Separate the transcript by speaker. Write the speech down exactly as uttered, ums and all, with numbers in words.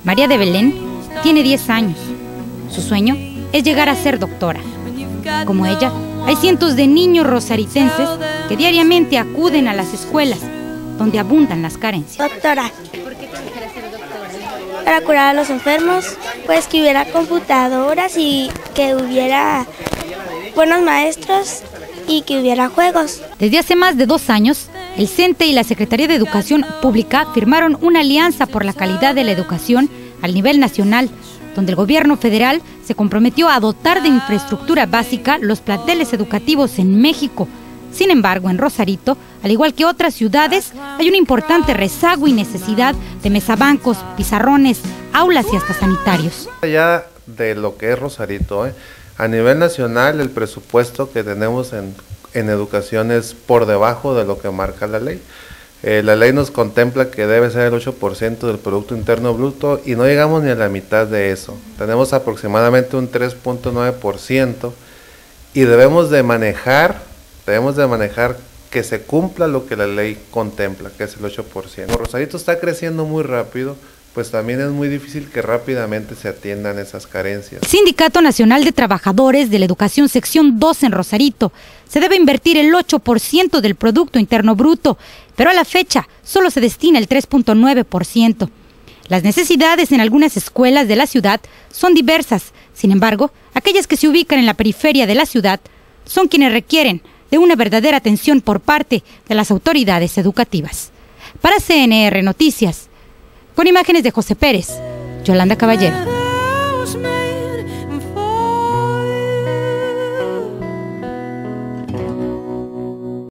Speaker 1: María de Belén tiene diez años. Su sueño es llegar a ser doctora. Como ella, hay cientos de niños rosaritenses que diariamente acuden a las escuelas, donde abundan las carencias.
Speaker 2: Doctora. ¿Por qué te quieres ser doctora? Para curar a los enfermos, pues que hubiera computadoras y que hubiera buenos maestros y que hubiera juegos.
Speaker 1: Desde hace más de dos años, el CENTE y la Secretaría de Educación Pública firmaron una alianza por la calidad de la educación al nivel nacional, donde el gobierno federal se comprometió a dotar de infraestructura básica los planteles educativos en México. Sin embargo, en Rosarito, al igual que otras ciudades, hay un importante rezago y necesidad de mesabancos, pizarrones, aulas y hasta sanitarios.
Speaker 3: Ya de lo que es Rosarito, ¿eh? A nivel nacional el presupuesto que tenemos en, en educación es por debajo de lo que marca la ley. Eh, la ley nos contempla que debe ser el ocho por ciento del Producto Interno Bruto y no llegamos ni a la mitad de eso. Tenemos aproximadamente un tres punto nueve por ciento y debemos de manejar, debemos de manejar que se cumpla lo que la ley contempla, que es el ocho por ciento. Como Rosarito está creciendo muy rápido, pues también es muy difícil que rápidamente se atiendan esas carencias.
Speaker 1: Sindicato Nacional de Trabajadores de la Educación Sección dos en Rosarito. Se debe invertir el ocho por ciento del Producto Interno Bruto, pero a la fecha solo se destina el tres punto nueve por ciento. Las necesidades en algunas escuelas de la ciudad son diversas. Sin embargo, aquellas que se ubican en la periferia de la ciudad son quienes requieren de una verdadera atención por parte de las autoridades educativas. Para C N R Noticias, con imágenes de José Pérez, Yolanda Caballero.